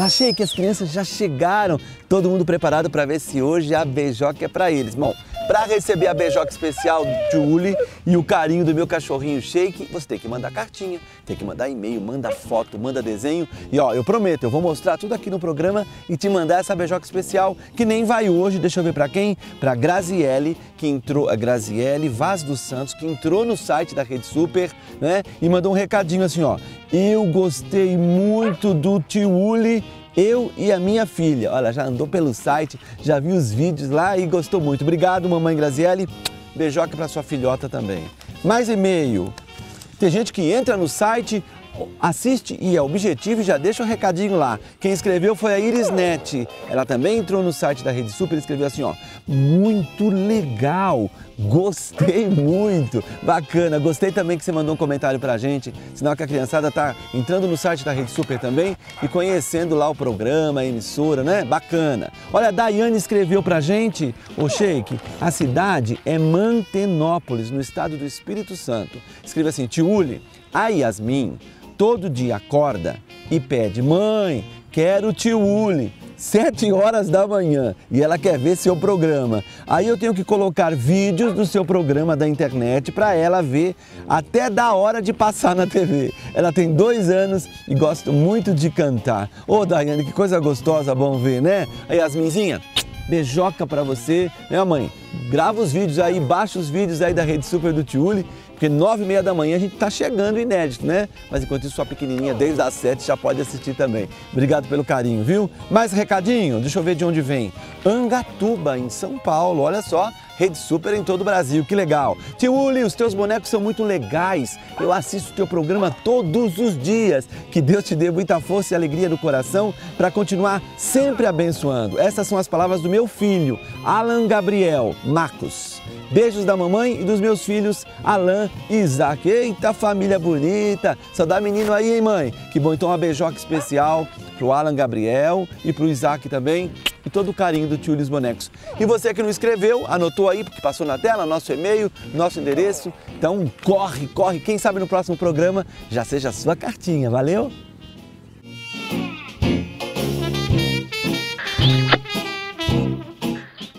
Achei que as crianças já chegaram, todo mundo preparado para ver se hoje a beijoca é para eles. Bom, para receber a beijoca especial do Julie e o carinho do meu cachorrinho Shake, você tem que mandar cartinha, tem que mandar e-mail, manda foto, manda desenho. E ó, eu prometo, eu vou mostrar tudo aqui no programa e te mandar essa beijoca especial, que nem vai hoje, deixa eu ver para quem? Para Graziele, que entrou, a Graziele Vaz dos Santos, que entrou no site da Rede Super, né? E mandou um recadinho assim, ó. Eu gostei muito do Julie, eu e a minha filha. Olha, já andou pelo site, já viu os vídeos lá e gostou muito. Obrigado, mamãe Graziele. Beijoca para sua filhota também. Mais e-mail. Tem gente que entra no site, assiste e é objetivo e já deixa um recadinho lá. Quem escreveu foi a Irisnet. Ela também entrou no site da Rede Super e escreveu assim, ó. Muito legal, gostei muito, bacana. Gostei também que você mandou um comentário pra gente, sinal que a criançada tá entrando no site da Rede Super também e conhecendo lá o programa, a emissora, né? Bacana. Olha, a Daiane escreveu pra gente, ô Sheik, a cidade é Mantenópolis, no estado do Espírito Santo. Escreve assim, Julie, a Yasmin todo dia acorda e pede, mãe, quero Julie, 7 horas da manhã, e ela quer ver seu programa. Aí eu tenho que colocar vídeos do seu programa da internet para ela ver até da hora de passar na TV. Ela tem 2 anos e gosta muito de cantar. Ô Daiane, que coisa gostosa, bom ver, né? A Yasminzinha, beijoca para você, né mãe? Grava os vídeos aí, baixa os vídeos aí da Rede Super do Julie, porque 9h30 da manhã a gente tá chegando inédito, né? Mas enquanto isso, sua pequenininha, desde as 7 já pode assistir também. Obrigado pelo carinho, viu? Mais recadinho? Deixa eu ver de onde vem. Angatuba, em São Paulo, olha só. Rede Super em todo o Brasil, que legal. Julie, os teus bonecos são muito legais. Eu assisto o teu programa todos os dias. Que Deus te dê muita força e alegria no coração para continuar sempre abençoando. Essas são as palavras do meu filho, Alan Gabriel Marcos. Beijos da mamãe e dos meus filhos, Alan e Isaac. Eita, família bonita. Só dá menino aí, hein, mãe? Que bom, então uma beijoca especial pro Alan Gabriel e pro Isaac também. E todo o carinho do Julie os bonecos. E você que não escreveu, anotou aí, porque passou na tela, nosso e-mail, nosso endereço. Então corre, corre. Quem sabe no próximo programa já seja a sua cartinha. Valeu?